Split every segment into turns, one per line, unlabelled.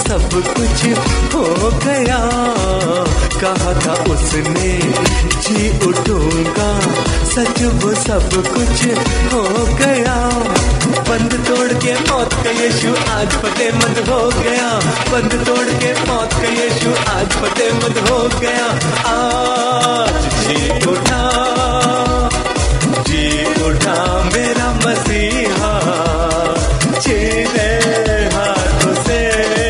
सब कुछ हो गया। कहा था उसने जी उठूंगा, सच वो सब कुछ हो गया। बंद तोड़ के मौत का यीशु आज फतेहमंद हो गया। बंद तोड़ के मौत का यीशु आज फतेहमंद हो गया। आज जी उठा मेरा मसीहा, छीने हाथों से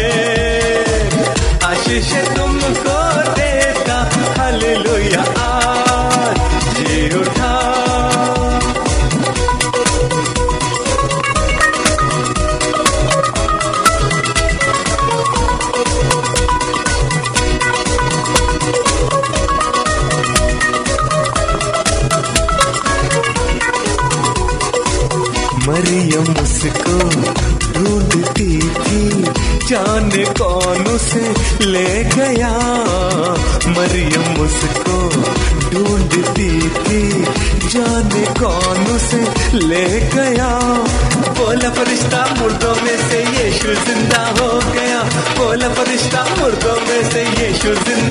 आशीष तुमको देता। हालेलुया, आज जी उठा। मरियम उसको ढूंढती थी, जाने कौन उसे ले गया। मरियम उसको ढूंढती थी, जाने कौन उसे ले गया। बोला फरिश्ता मुर्दों में से यीशु जिंदा हो गया। बोला फरिश्ता मुर्दों में से यीशु जिंदा